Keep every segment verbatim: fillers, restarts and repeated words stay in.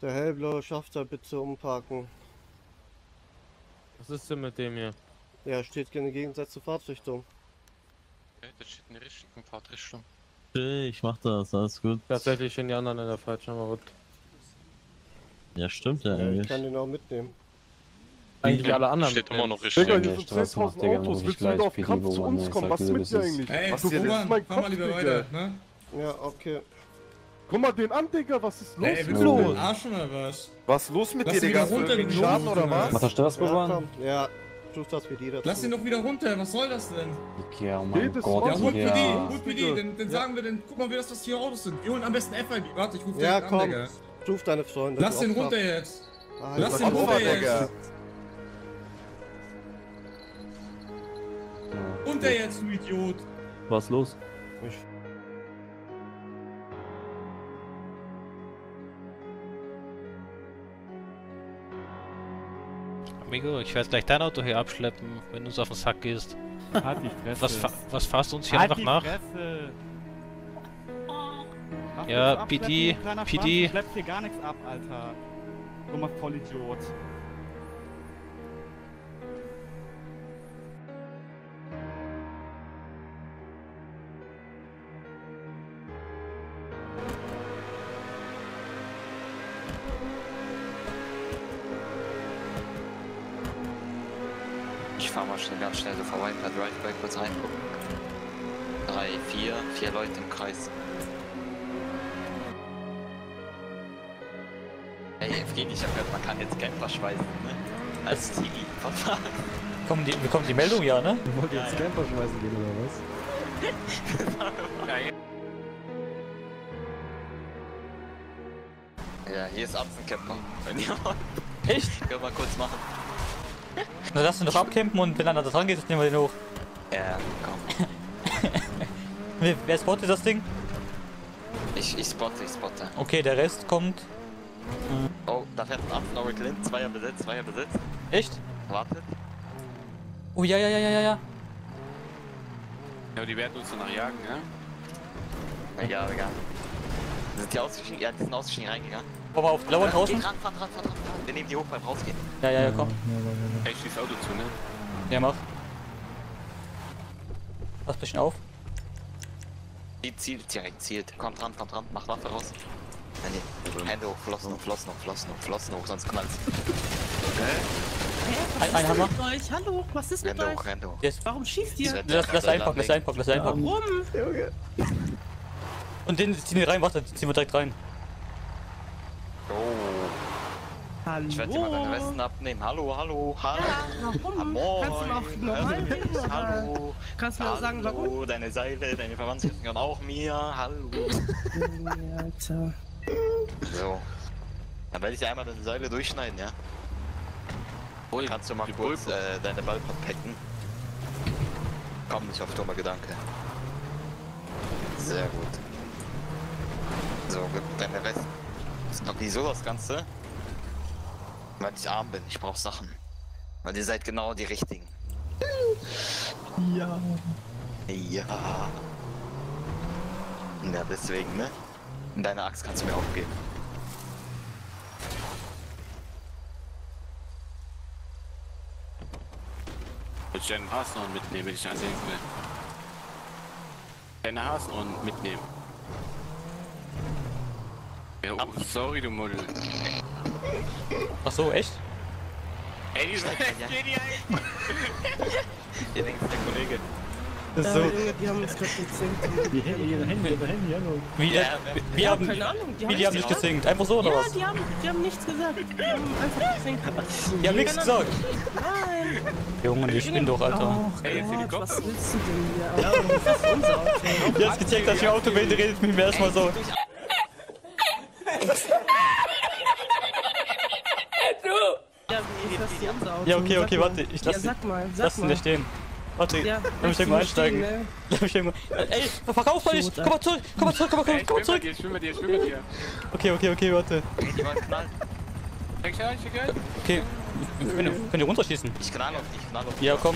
Der hellblaue schafft er, bitte umparken. Was ist denn mit dem hier? Ja, steht in der Gegensatz zur Fahrtrichtung. Okay, das steht in der richtigen Fahrtrichtung. Ich mach das, alles gut. Tatsächlich stehen die anderen in der falschen Route. Ja, stimmt ja Ja, ich eigentlich. kann den auch mitnehmen. Eigentlich alle anderen. Steht immer noch Digga, richtig. hier sind zehntausend Autos, willst du wieder auf Kampf zu uns kommen? Was ist mit dir eigentlich? Ey, Was, du Roman, willst mein fahr mal Kopf, lieber Digga. weiter, ne? Ja, okay. Guck mal den an, Digga, was ist los? Ey, willst mit du dir? den Arsch oder was? Was ist los mit Lass dir, ihn Digga? wieder runter, Hast du du Schaden Doof, oder Junge. was? Macht er Stress, Ja, Boban? komm. Ja, tut das wie die dazu. Lass ihn doch wieder runter, was soll das denn? Ja, oh mein Jedes Gott, Mal. Ja, holt P D, ja. holt P D, dann, dann sagen wir, dann guck mal, wie das was hier Autos sind. Wir holen am besten F I B. Warte, ich ruf den Ja, an, komm. Digga. Ruf deine Freunde. Lass du den Opfer. runter jetzt. Ah, Lass ja, den runter Opfer, jetzt. Digga. Runter jetzt, du Idiot. Was los? Ich Amigo, ich werde gleich dein Auto hier abschleppen, wenn du uns auf den Sack gehst. Halt die Fresse. Was, fa was fahrst du uns hier halt einfach die nach? Fresse. Lass Ja, uns P D, abschleppen, du kleiner P D. Schwanz, du schleppst hier gar nichts ab, Alter. Dummer Vollidiot. Ich fahr mal schnell, ganz schnell so vorbei, per Drive-By kurz reingucken. Drei, vier, vier Leute im Kreis. Ey, Evgeny, ich hab gehört, man kann jetzt Camper schweißen, ne? Als T I-Verfahren. Kommen die, bekommt die Meldung, ja, ne? Du wolltest jetzt Camper schmeißen gehen oder was? Geil. Ja, hier ist Apfelcamper. Wenn ihr wollt. Echt? Können wir kurz machen. Na, lass ihn doch abcampen und wenn einer da dran geht, nehmen wir den hoch. Ja, komm. Wer, wer spottet das Ding? Ich, ich spotte, ich spotte. Okay, der Rest kommt. Oh, da fährt ein Apfel, Laurie Clint. Zweier besetzt, Zweier besetzt. Echt? Wartet. Oh, ja, ja, ja, ja, ja, ja. Ja, die werden uns danach jagen, ja? Na ja, egal. Sind die ausgestiegen? Ja, die sind ausgestiegen reingegangen. Komm mal auf, lauern draußen. Geht ran, ran, ran, ran, ran. Wir nehmen die hoch beim Rausgehen. Ja, ja, ja, komm. Ey, schieß Auto zu, ne? Ja, mach. Pass ein bisschen auf. Die zielt direkt, zielt. Kommt ran, kommt ran, mach Waffe raus. Nein, nee. Hände hoch, Flossen hoch, Flossen hoch, Flossen hoch, Flossen hoch, sonst knallt's. Ein, ein Hammer. Euch? Hallo, was ist mit Hände euch? hoch, Hände hoch. Jetzt. Warum schießt ihr? Lass, lass einfach, lass einfach, lass einfach. Warum? Und den ziehen wir rein, warte, ziehen wir direkt rein. Oh. Hallo. Ich werde dir mal deine Westen abnehmen. Hallo, hallo, hallo. Ja, warum? Moin. Kannst du auch normal reden, oder? Hallo. Kannst du mir auch sagen, warum? Hallo, deine Seile, deine Verwandten gehören auch mir. Hallo. Alter. So. Dann werde ich dir einmal deine Seile durchschneiden, ja? Hol, Kannst du mal die kurz Bulbe. äh, deine Ball verpacken? Komm nicht auf dumme Gedanke. Sehr gut. So, gib deine Rest. Wieso das Ganze? Weil ich arm bin, ich brauch Sachen. Weil ihr seid genau die richtigen. Ja. Ja. Ja, deswegen, ne? Und deine Axt kannst du mir auch geben. Ich will deinen Hasen mitnehmen, wenn ich ansehen will. Deine Hasen mitnehmen. Ja, oh, sorry, du Muddel. Ach so, echt? Ey, die sind Ja. Ihr denkt, der Kollege. Das ist Ja, so. Junge, die haben uns gerade gezinkt. Die Hände, ihre Hände, ihre Hände, hallo. Wie, Ja, äh, wir haben, Keine Ahnung, die wie, die haben nicht gesinkt. Einfach so, oder Ja, was? die haben, die haben nichts gesagt. Die haben einfach gezinkt. Die haben nichts gesagt. Nein. Junge, ich bin doch, Alter. Oh Ey, jetzt Gott, Helikopter. was willst du denn hier? Ja, das ist unser Auto. Jetzt gecheckt, dass ich Auto bin, redet mit mir erstmal so. Ja, wie ist das hier unser Auto? Ja, okay, Sag okay, mal. warte, ich lass, Ja, sag mal, sag lass ihn mal. da stehen. Warte, Ja, lass mich lass irgendwo ihn einsteigen. stehen, ne? Lass mich irgendwo. Ey, verkauf mal nicht! Komm mal zurück! Komm mal zurück! Komm mal, komm, Ey, komm mal ich schwimm zurück! bei dir, ich schwimm bei dir, ich schwimm bei dir. Okay, okay, okay, warte. Die wollen knallen. Check ich check ich. Okay, könnt ihr, könnt ihr runterschießen? Ich knall auf dich, ich knall auf dich. Ja, komm.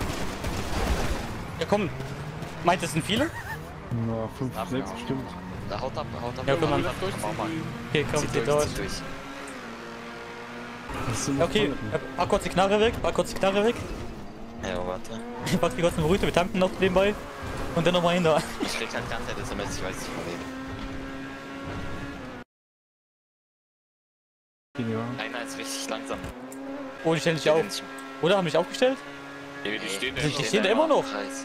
Ja, komm. Meint, es sind viele? Na, fünf, Ach, sechs ja. bestimmt. Da haut ab, haut ab. Ja, komm, dann. Mach mal. Okay, komm, Zieh zieh durch, durch. zieh durch. Ja, okay, pack kurz die Knarre weg, pack kurz die Knarre weg. Ja, warte. Pack die kurz eine Brüte, wir tanken noch nebenbei. Und dann nochmal hinter. Ich krieg halt ganz Zeit S M S, ich weiß nicht von wem. Einer ist richtig langsam. Oh, die stellen sich auf. Oder haben mich aufgestellt? Ja, die stehen da Die immer. stehen da immer noch. Kreis.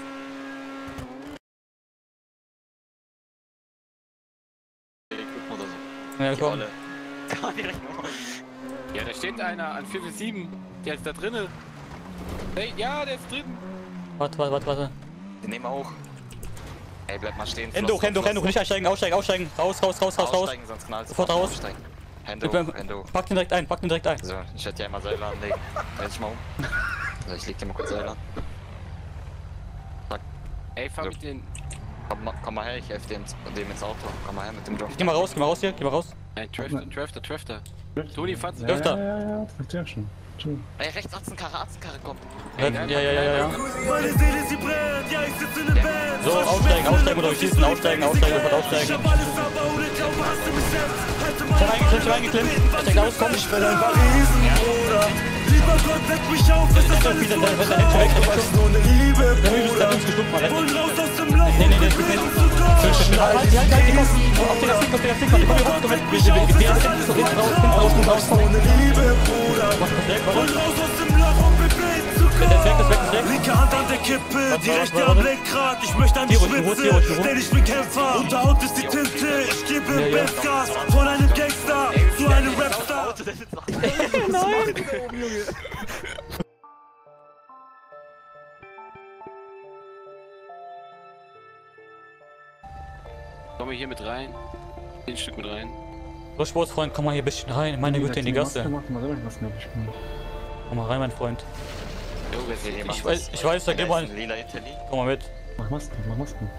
Oder so. Ja, Die komm. Rolle. Da direkt noch. Ja, da steht einer an vier vier sieben. Der ist da drinnen. Hey, ja, der ist drin. Warte, warte, warte, warte. Den nehmen wir auch. Ey, bleib mal stehen. Hände hoch, Hände hoch, Hände hoch, nicht einsteigen, aussteigen, aussteigen. Raus, raus, raus, raus, raus. Aussteigen, sonst knallst du. Sofort raus. Aussteigen. Hände Ich hoch, bin- Hände hoch. Pack den direkt ein, pack den direkt ein. So, ich hätte ja immer Seile anlegen. Dreh dich mal um. So, ich leg dir mal kurz Seile an. Ey, fahr So. mit den. Komm, mal- komm mal her, ich helf dem, dem ins Auto. Komm mal her mit dem Drift. Geh mal raus, geh mal raus hier, geh mal raus. Nein, Drafter, Drafter, Drafter. Toni, fahrst du? Öfter. Ja, ja, ja, das ist ja schon. Schon. Ey, rechts Atzenkarre, Atzenkarre kommt. Ja, ja, ja, ja, ja. Meine Seele, sie brennt, ja, ich sitze in der Band. So, aussteigen, aussteigen oder schießen, aussteigen, aussteigen, sofort aussteigen. Ich hab alles verbaut, ich glaube, hast du mich selbst. Halte Ich hab eingeklemmt, ich hab eingeklemmt. Steig aus, komm. Ich bin ein Riesen-Bruder. Lieber Gott, weck mich auf, es ist Wieder, alles wieder, vorbei. wieder, wieder, weg, Was nur eine Liebe, Der Müll ist Bruder. da uns gestummt, mal Und retten. raus aus dem Loch, Nee, nee, nee, um nee, nee. zu Gott. Halt, halt, halt, halt, die Kosten. Auf den Stick, auf den Stick, komm, komm, komm, komm, wir wir- wir- wir- so hinten raus, hinten raus, hinten raus, komm. Ohne Liebe, Bruder. Mach das weg, Und warte. raus aus dem Loch, um befreit zu Das ist weg, das ist weg, das ist weg. Linke Hand an der Kippe, die warte, rechte warte. am Lenkrad. Ich möchte an die Hier ruhig, ruhig, hier ruhig, hier Spitze, ruhig. denn ich bin Kämpfer. Unter Haut ist die Tinte, ich gebe Ja, ja. Bestgas. Von einem Gangster zu einem Rapstar. Komm mal hier mit rein. Ein Stück mit rein. So, Sportsfreund, komm mal hier ein bisschen rein. Meine Güte, in die Gasse. Mach mal selber was mehr gespielt. Komm mal rein, mein Freund. Jo, wer ist hier jemand? Ich weiß, ich weiß, da geh mal. Lila Italy. Komm mal mit. Mach Masken, mach Masken.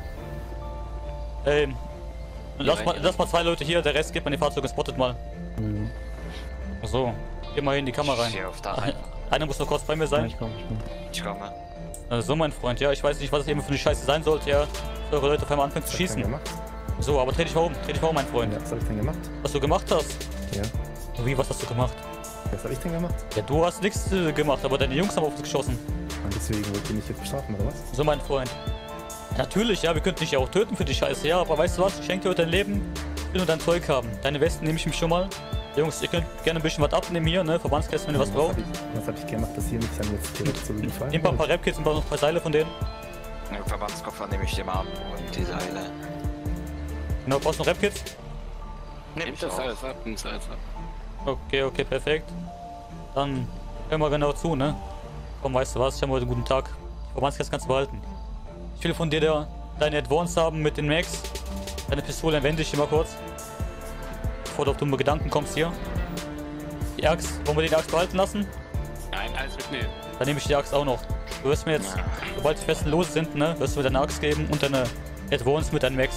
Ähm, lass mal, lass mal zwei Leute hier, der Rest geht mal in die Fahrzeuge, spottet mal. Mhm. So, geh mal in die Kamera Ich rein. steh auf da rein. Einer muss noch kurz bei mir Ja, sein. ich komm, ich komm. Ich komme. Also so, mein Freund, ja, ich weiß nicht, was das eben für eine Scheiße sein sollte, ja. dass eure Leute auf einmal anfangen zu Was hab ich denn schießen. gemacht? So, aber dreh dich mal um, dreh dich mal um, mein Freund. Ja, was hab ich denn gemacht? Was du gemacht hast? Ja. Wie, was hast du gemacht? Was hab ich denn gemacht? Ja, du hast nichts äh, gemacht, aber deine Jungs haben auf uns geschossen. Und deswegen wollt ihr mich jetzt bestrafen, oder was? So, mein Freund. Natürlich, ja, wir könnten dich ja auch töten für die Scheiße, ja, aber weißt du was? Ich schenke dir heute dein Leben, ich will nur dein Zeug haben. Deine Westen nehme ich mir schon mal. Jungs, ihr könnt gerne ein bisschen was abnehmen hier, ne? Verbandskästen, wenn ihr was was braucht. hab ich, was hab ich gemacht, dass ihr mich dann jetzt direkt so gefallen Nehmt mal ein paar Rapkits und noch ein paar Seile von denen. Den Verbandskoffer nehme ich dir mal ab und die Seile. Genau, brauchst du noch Rapkits? Nimm Nehmt ich das auch. alles ab, nimm's alles ab. Okay, okay, perfekt. Dann hör mal genau zu, ne? Komm, weißt du was? Ich habe heute einen guten Tag. Die Verbandskästen kannst du behalten. Ich will von dir der, deine Advance haben mit den Max. Deine Pistole wende ich dir mal kurz. Bevor du auf dumme Gedanken kommst hier. Die Axt, wollen wir die Axt behalten lassen? Nein, alles mitnehmen. Dann nehme ich die Axt auch noch. Du wirst mir jetzt, sobald die festen Lose sind, ne, wirst du mir deine Axt geben und deine Advance mit deinem Max.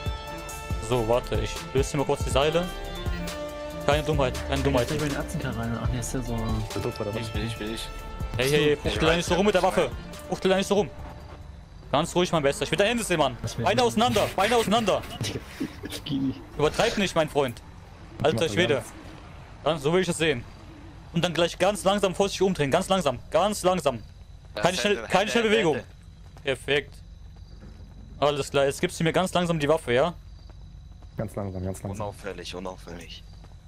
So, warte, ich löse dir mal kurz die Seile. Keine Dummheit, keine Dummheit. Ich will den Atzenkarre rein. Ach, der ist ja so. So doof war der Ich will ich, will ich. Hey, hey, hey, fuchtel da nicht so rum mit der Waffe. Fuchtel da nicht so rum. Ganz ruhig, mein Bester. Ich will dein Ende sehen, Mann. Das wär- Beine auseinander, Beine auseinander. Ich geh nicht. Übertreib nicht, mein Freund. Alter mach Schwede. ganz. Dann, so will ich es sehen. Und dann gleich ganz langsam vorsichtig umdrehen. Ganz langsam. Ganz langsam. Keine, Das schnell, Hände, keine Hände, schnelle Bewegung. Hände. Perfekt. Alles klar, jetzt gibst du mir ganz langsam die Waffe, ja? Ganz langsam, ganz langsam. Unauffällig, unauffällig.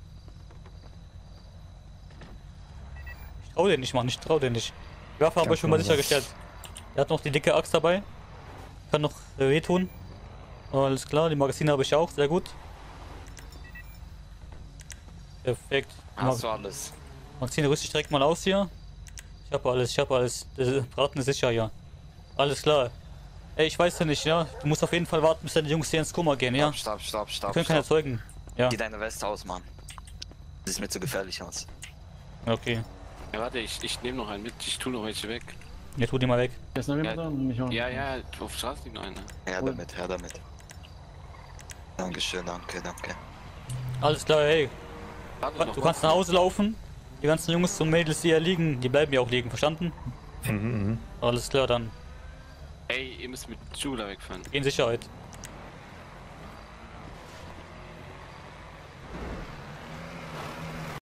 Ich trau dir nicht, Mann. Ich trau dir nicht. Die Waffe habe ich Ganz schon mal langsam. sichergestellt. Er hat noch die dicke Axt dabei. Kann noch äh, wehtun. Alles klar, die Magazine habe ich auch. Sehr gut. Perfekt. Die Hast Mag du alles? Magazine rüste ich direkt mal aus hier. Ich habe alles, ich habe alles. Der Braten ist sicher, ja. Alles klar. Ey, ich weiß ja nicht, ja. Du musst auf jeden Fall warten, bis deine Jungs hier ins Koma gehen, ja? Stopp, stopp, Wir stopp, können keine stopp. Zeugen. Ja, Zieh deine Weste aus, Mann. Das sieht mir zu gefährlich aus. okay. Ja, warte, ich, ich nehme noch einen mit. Ich tu noch welche weg. Ja, tu die mal weg. Ist noch jemand Ja. da? Mich auch. Ja, ja, auf der Straße liegt noch einer. Her damit, her damit. Dankeschön, danke, danke. Alles klar, hey. Warte noch Du kannst nach Hause laufen. Die ganzen Jungs und Mädels, die hier liegen, die bleiben ja auch liegen, verstanden? Mhm, mhm. Alles klar, dann. Ey, ihr müsst mit Jula wegfahren. Geh in Sicherheit.